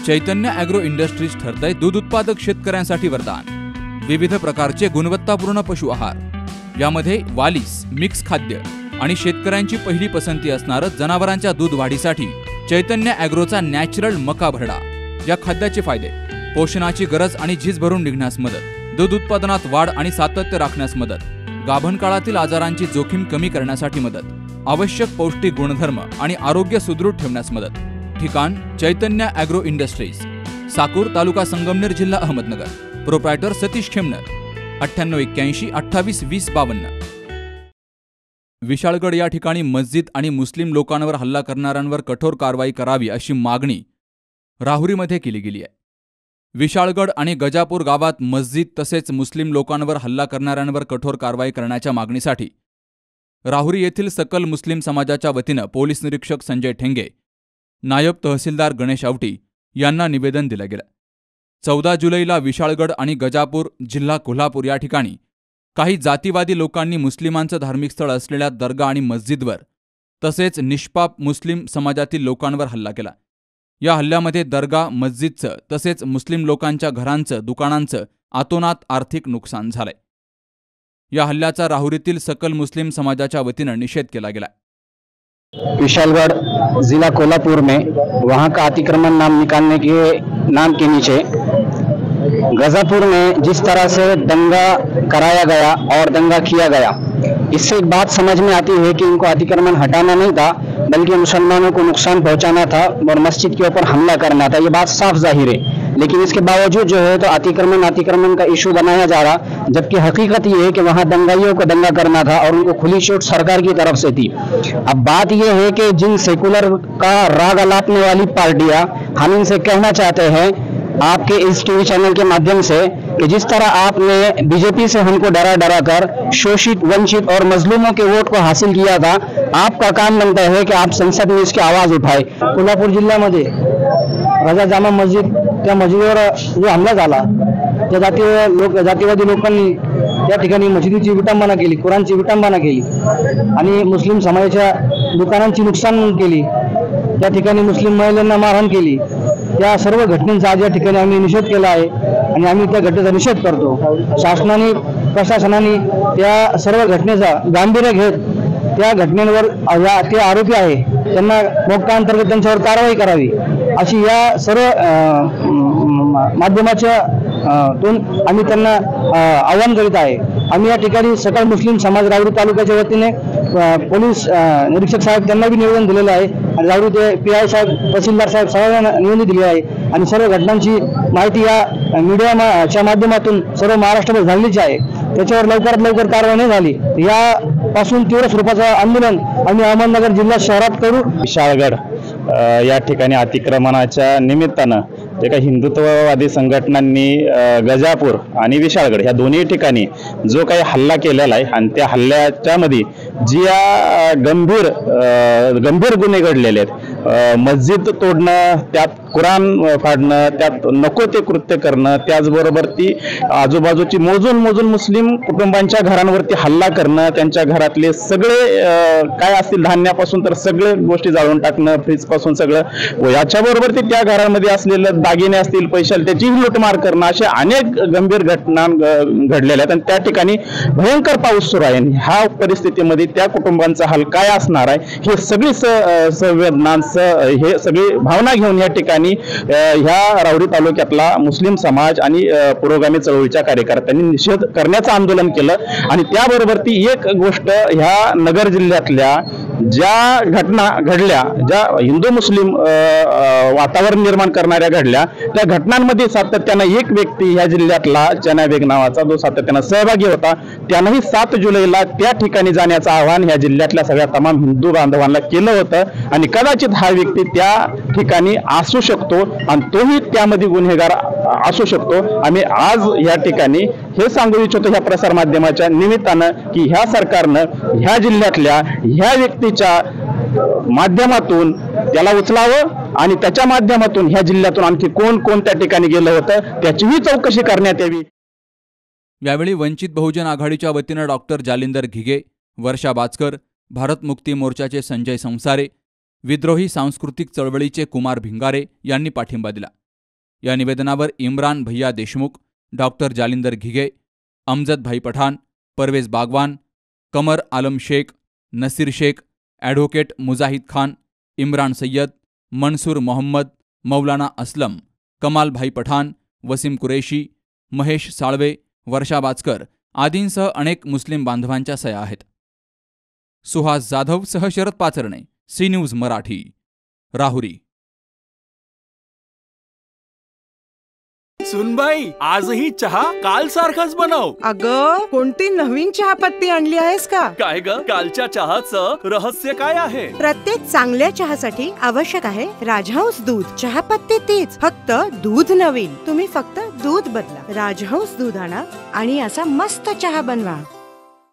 चैतन्य agro industries ठरतंय दूध उत्पादक शेतकऱ्यांसाठी वरदान। विविध प्रकारचे गुणवत्तापूर्ण पशु आहार, यामध्ये वालीस, मिक्स खाद्य आणि शेतकऱ्यांची पहिली पसंती असणारं जनावरांच्या दूध वाढीसाठी चैतन्य ॲग्रोचा नॅचरल मका भरडा। या खाद्याचे फायदे: पोषणाची गरज आणि झीज भरून निघण्यास मदत, दूध उत्पादनात वाढ आणि सातत्य राखण्यास मदत, गाभण काळातील आजारांची जोखीम कमी करण्यासाठी मदत, आवश्यक पौष्टिक गुणधर्म आणि आरोग्य सुदृढ ठेवण्यास मदत। ठिकाण: चैतन्य ॲग्रो इंडस्ट्रीज, साकूर, तालुका संगमनेर, जिल्हा अहमदनगर। प्रोप्रायटर सतीश खेमनर, 9881 28 20 52। विशाळगड या ठिकाणी मस्जिद आणि मुस्लिम लोकांवर हल्ला करणाऱ्यांवर कठोर कारवाई करावी अशी मागणी राहुरीमध्ये केली गेली आहे। विशाळगड आणि गजापूर गावात मस्जिद तसेच मुस्लिम लोकांवर हल्ला करणाऱ्यांवर कठोर कारवाई करण्याच्या मागणीसाठी राहुरी येथील सकल मुस्लिम समाजाच्या वतीनं पोलीस निरीक्षक संजय ठेंगे, नायब तहसीलदार गणेश आवटी यांना निवेदन दिलं गेलं। 14 जुलैला विशाळगड आणि गजापूर, जिल्हा कोल्हापूर या ठिकाणी काही जातीवादी लोकांनी मुस्लिमांचं धार्मिक स्थळ असलेल्या दर्गा आणि मस्जिदवर तसेच निष्पाप मुस्लिम समाजातील लोकांवर हल्ला केला। या हल्ल्यामध्ये दर्गा, मस्जिदचं तसेच मुस्लिम लोकांच्या घरांचं, दुकानांचं अतोनात आर्थिक नुकसान झालंय। या हल्ल्याचा राहुरीतील सकल मुस्लिम समाजाच्या वतीनं निषेध केला गेला। विशालगढ़ जिला कोल्हापुर में वहां का अतिक्रमण नाम निकालने के नाम के नीचे गजापुर में जिस तरह से दंगा कराया गया और दंगा किया गया, इससे एक बात समझ में आती है कि इनको अतिक्रमण हटाना नहीं था बल्कि मुसलमानों को नुकसान पहुंचाना था और मस्जिद के ऊपर हमला करना था। ये बात साफ जाहिर है, लेकिन इसके बावजूद जो है तो अतिक्रमण का इशू बनाया जा रहा, जबकि हकीकत ये है कि वहां दंगाइयों को दंगा करना था और उनको खुली छूट सरकार की तरफ से थी। अब बात ये है कि जिन सेकुलर का राग अलापने वाली पार्टियां, हम इनसे कहना चाहते हैं आपके इस टीवी चैनल के माध्यम से कि जिस तरह आपने बीजेपी से हमको डरा कर शोषित, वंचित और मजलूमों के वोट को हासिल किया था, आपका काम बनता है कि आप संसद में इसकी आवाज उठाए। कोल्हापूर जिल्ह्यामध्ये रजा जामा मस्जिद, त्या मस्जिदीवर जो हमला झाला, त्या जातीवादी लोकांनी त्या ठिकाणी मस्जिदीची विटंबना केली, कुराणची विटंबना केली आणि मुस्लिम समाजाच्या दुकानांची नुकसान केली, त्या ठिकाणी मुस्लिम महिलांना मारहाण केली। त्या सर्व घटनांचा आज या ठिकाणी आम्ही निषेध केला आहे आणि आम्ही त्या घटनेचा निषेध करतो। शासनाने, प्रशासनाने त्या सर्व घटनेचा गांभीर्य घेत त्या घटनेवर ते आरोपी आहे त्यांना मोक्काअंतर्गत त्यांच्यावर कारवाई करावी अशी या सर्व माध्यमाच्या आम्ही त्यांना आवाहन करीत आहे। आम्ही या ठिकाणी सकल मुस्लिम समाज राहुरी तालुक्याच्या वतीने पोलीस निरीक्षक साहेब त्यांना भी निवेदन दिलेलं आहे आणि राहुरीचे PI साहेब, तहसीलदार साहेब सर्वांना निवेदन दिले आहे आणि सर्व घटनांची माहिती या मीडियाच्या माध्यमातून सर्व महाराष्ट्रामध्ये झालेलीच आहे। त्याच्यावर लवकरात लवकर कारवाई नाही झाली यापासून तीव्र स्वरूपाचं आंदोलन आम्ही अहमदनगर जिल्हा शहरात करू। विशाळगड या ठिकाणी अतिक्रमणाच्या निमित्तानं एका हिंदुत्ववादी संघटनांनी गजापूर आणि विशाळगड ह्या दोन्ही ठिकाणी जो काही हल्ला केलेला आहे आणि त्या हल्ल्याच्या मध्ये जी गंभीर गुन्हे घडलेले आहेत, मस्जिद तोडणं, त्यात कुराण फाडणं, त्यात नको ते कृत्य करणं, त्याचबरोबर ती आजूबाजूची मोजून मुस्लिम कुटुंबांच्या घरांवरती हल्ला करणं, त्यांच्या घरातले सगळे काय असतील धान्यापासून तर सगळे गोष्टी जाळून टाकणं, फ्रीज पासून सगळं, याच्याबरोबर ते त्या घरांमध्ये असलेले दागिने असतील, पैशाल त्याचीही लुटमार करणं, अशा अनेक गंभीर घटना घडलेल्या आहेत आणि त्या ठिकाणी भयंकर पाऊस सुरू आहे। ह्या परिस्थितीमध्ये त्या कुटुंबांचा हाल काय असणार आहे हे सगळी संवेदना, हे सगळी भावना घेऊन या ठिकाणी ह्या राहुरी तालुक्यातला मुस्लिम समाज आणि पुरोगामी चळवळीच्या कार्यकर्त्यांनी निषेध करण्याचं आंदोलन केलं आणि त्याबरोबर ती एक गोष्ट ह्या नगर जिल्ह्यातल्या ज्या घटना घडल्या, ज्या हिंदू मुस्लिम वातावरण निर्माण करणाऱ्या घडल्या, त्या घटनांमध्ये सातत्यानं एक व्यक्ती ह्या जिल्ह्यातला चना बेग नावाचा जो सातत्यानं सहभागी होता, त्यानंही 7 जुलैला त्या ठिकाणी जाण्याचं आवाहन ह्या जिल्ह्यातल्या सगळ्या तमाम हिंदू बांधवांना केलं होतं आणि कदाचित हा व्यक्ती त्या ठिकाणी असू शकतो आणि तोही त्यामध्ये गुन्हेगार असू शकतो। आम्ही आज या ठिकाणी हे सांगू इच्छितो ह्या प्रसार माध्यमाच्या निमित्तानं की ह्या सरकारनं ह्या जिल्ह्यातल्या ह्या व्यक्तीच्या माध्यमातून त्याला उचलावं आणि त्याच्या माध्यमातून ह्या जिल्ह्यातून आणखी कोण त्या ठिकाणी गेलं होतं त्याचीही चौकशी करण्यात यावी। यावेळी वंचित बहुजन आघाडीच्या वतीनं डॉक्टर जालिंदर घिगे, वर्षा बाचकर, भारत मुक्ती मोर्चाचे संजय संसारे, विद्रोही सांस्कृतिक चळवळीचे कुमार भिंगारे यांनी पाठिंबा दिला। या निवेदनावर इम्रान भैया देशमुख, डॉक्टर जालिंदर घिगे, अमजद भाई पठाण, परवेज बागवान, कमर आलम शेख, नसीर शेख, ॲडव्होकेट मुजाहिद खान, इम्रान सय्यद, मनसूर मोहम्मद, मौलाना असलम, कमाल भाई पठाण, वसीम कुरेशी, महेश साळवे, वर्षा बाचकर आदींसह अनेक मुस्लिम बांधवांच्या सह्या आहेत. सुहास जाधव सह शरद पाचरणे, सी न्यूज मराठी, राहुरी. सुनबाई, आजही चहा काल सारखाच बनव. अगं, कोणती नवीन चहापत्ती आणली आहेस का? काय ग, कालच्या चहाचं रहस्य काय आहे? प्रत्येक चांगल्या चहासाठी आवश्यक आहे राजहंस दूध. चहापत्ती तीच, फक्त दूध नवीन. तुम्ही फक्त दूध बदला. राजहंस दूध आणा आणि असा मस्त चहा बनवा.